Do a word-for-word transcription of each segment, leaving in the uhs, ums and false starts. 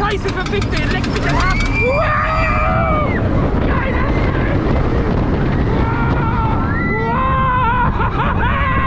Scheiße, verfickte, leck mich am Arsch! Wow! Geiler Shit! Wow!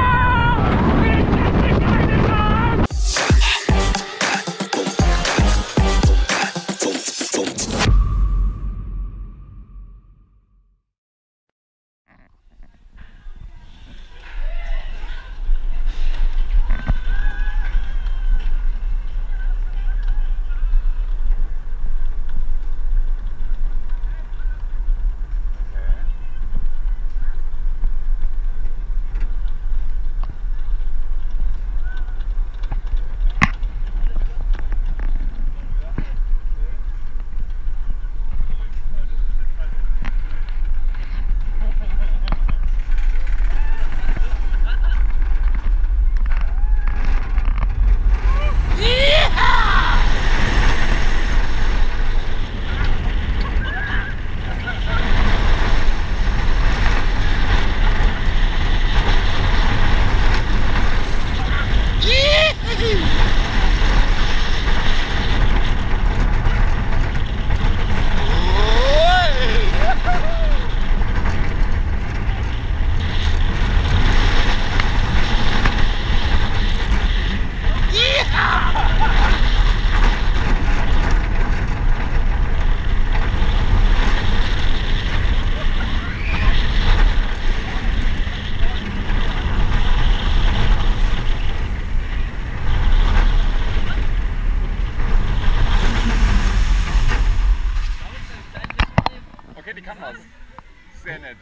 Die kann was. Sehr nett.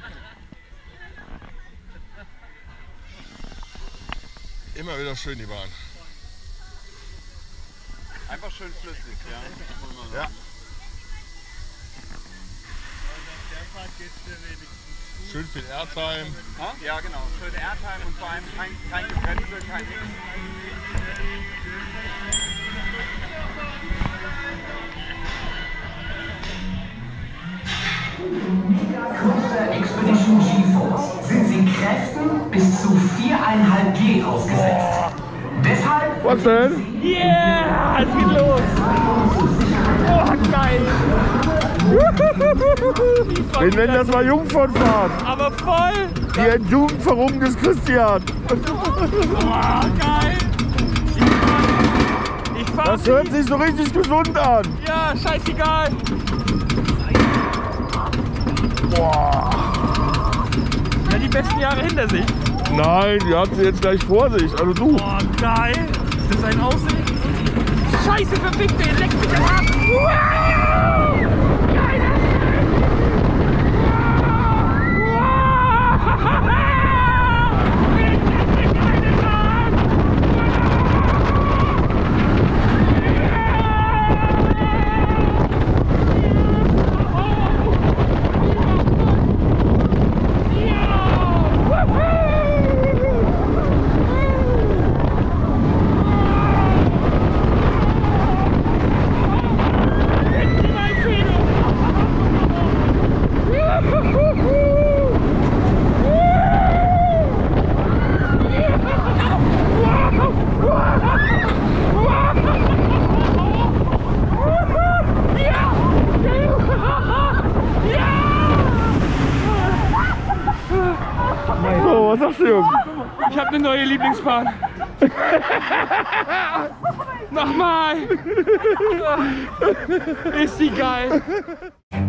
Immer wieder schön die Bahn. Einfach schön flüssig, ja. Ja. Schön viel Airtime. Ja, genau. Schön Airtime und vor allem kein, kein Gebremse, kein Nix. Park Expedition GeForce sind sie Kräften bis zu viereinhalb G ausgesetzt. Deshalb... Was denn? Yeah! Es geht los! Oh, geil! Wir nennen das mal Jungfernfahrt. Aber voll! Die ein jugendverrungenes Christian. Oh, geil! Ich fahr, Das hört sich so richtig gesund an. Ja, scheißegal! Boah. Ja, die besten Jahre hinter sich. Nein, die hat sie jetzt gleich vor sich. Also du. Oh, geil! Ist das ein Aussicht? Scheiße, verfickte, leck mich am Arsch! Wow! Geiler Shit! Wow! So, was sagst du, Junge? Ich habe eine neue Lieblingsbahn. Nochmal! Ist die geil!